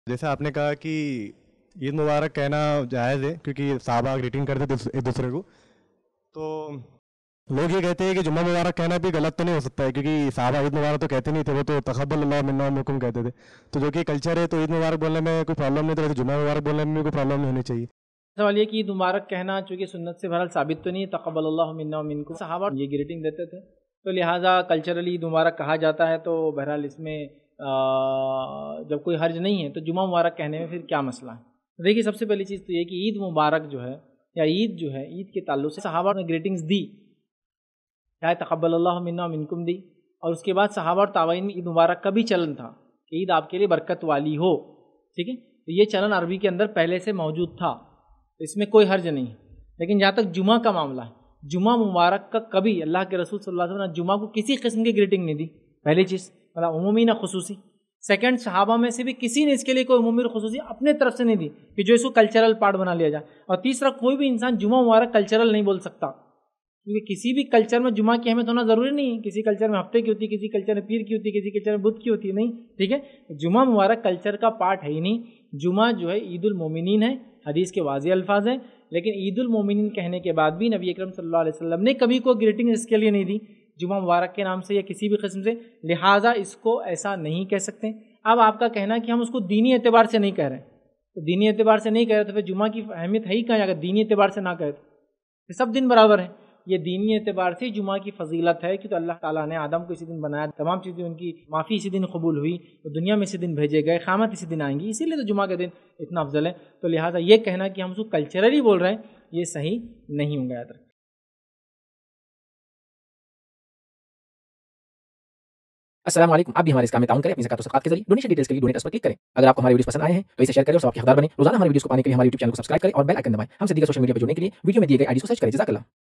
جیسے آپ نے کہا کہ عید مبارک کہنا جائز ہے کیونکہ صحابہ گریٹنگ کرتے تھے ایک دوسرے کو، تو لوگ یہ کہتے ہیں کہ جمعہ مبارک کہنا بھی غلط تو نہیں ہو سکتا ہے کیونکہ صحابہ عید مبارک تو کہتے نہیں تھے، وہ تو تقبل اللہ منا ومنکم کہتے تھے، تو جو کہ کلچر ہے تو عید مبارک بولنے میں کوئی پرابلم نہیں، تو جمعہ مبارک بولنے میں بھی کوئی پرابلم نہیں ہونی چاہیے۔ سوال یہ کہ عید مبارک کہنا چونکہ سنت سے بہرحال ثابت تو نہیں ہے، تقبل اللہ منا ومنکم، صحابہ یہ گریٹنگ دیتے تھے تو لہٰذا کلچرلی عید مبارک کہا جاتا ہے، تو بہرحال اس میں جب کوئی حرج نہیں ہے تو جمعہ مبارک کہنے میں پھر کیا مسئلہ ہے؟ دیکھیے سب سے پہلی چیز تو یہ کہ عید مبارک جو ہے یا عید جو ہے، عید کے تعلق سے صحابہ نے گریٹنگز دی، چاہے تقبل اللہ منا ومنکم دی، اور اس کے بعد صحابہ اور تابعین میں عید مبارک کا بھی چلن تھا کہ عید آپ کے لیے برکت والی ہو، ٹھیک ہے، تو یہ چلن عربی کے اندر پہلے سے موجود تھا، اس میں کوئی حرج نہیں ہے۔ لیکن جہاں تک جمعہ کا معاملہ ہے، جمعہ مبارک کا کبھی اللہ کے رسول صلی اللہ علیہ وسلم نے جمعہ کو کسی قسم کی گریٹنگ نہیں دی، پہلی چیز مطلب عمومی نہ خصوصی۔ سیکنڈ، صحابہ میں سے بھی کسی نے اس کے لیے کوئی عمومی اور خصوصی اپنے طرف سے نہیں دی کہ جو اس کو کلچرل پارٹ بنا لیا جائے۔ اور تیسرا، کوئی بھی انسان جمعہ مبارک کلچرل نہیں بول سکتا، کیونکہ کسی بھی کلچر میں جمعہ کی اہمیت ہونا ضروری نہیں ہے، کسی کلچر میں ہفتے کی ہوتی ہے، کسی کلچر میں پیر کی ہوتی ہے، کسی کلچر میں بدھ کی ہوتی ہے، نہیں، ٹھیک ہے، جمعہ مبارک کلچر کا پارٹ ہے ہی نہیں۔ جمعہ جو ہے عید المومنین ہے، حدیث کے واضح الفاظ ہیں، لیکن عید المومنین کہنے کے بعد بھی نبی اکرم صلی اللہ علیہ وسلم نے کبھی کوئی گریٹنگ اس کے لیے نہیں دی جمعہ مبارک کے نام سے یا کسی بھی قسم سے، لہٰذا اس کو ایسا نہیں کہہ سکتے۔ اب آپ کا کہنا کہ ہم اس کو دینی اعتبار سے نہیں کہہ رہے، تو دینی اعتبار سے نہیں کہہ رہے تو پھر جمعہ کی اہمیت ہے ہی کہاں اگر دینی اعتبار سے نہ کہے تو سب دن برابر ہیں۔ یہ دینی اعتبار سے جمعہ کی فضیلت ہے کہ تو اللہ تعالیٰ نے آدم کو اسی دن بنایا، تمام چیزیں ان کی معافی اسی دن قبول ہوئی، تو دنیا میں اسی دن بھیجے گئے، قیامت اسی دن آئیں گی، اسی لیے تو جمعہ کا دن اتنا افضل ہے، تو لہٰذا یہ کہنا کہ ہم اس کو کلچرلی بول رہے ہیں یہ صحیح نہیں ہوں گا، یاد رکھیں۔ السلام علیکم، آپ بھی ہمارے اس کام میں تعاون کریں اپنی زکوٰۃ و صدقات کے ذریعے۔ ڈونیشن ڈیٹیلز کے لیے ڈونیٹ اس پر کلک کریں۔ اگر آپ کو ہمارے ویڈیوز پسند آئے ہیں تو اسے شیئر کریں اور سب کے حقدار بنیں۔ روزانہ ہمارے ویڈیوز کو پانے کے لیے ہمارے یوٹیوب چینل کو سبسکرائب کریں اور بیل آئکن دبائیں۔ ہم سے دیگر سوشل میڈیا پر جڑنے کے لیے ویڈیو میں دیے گئے آئی ڈی کو سرچ کریں۔ جزاک اللہ۔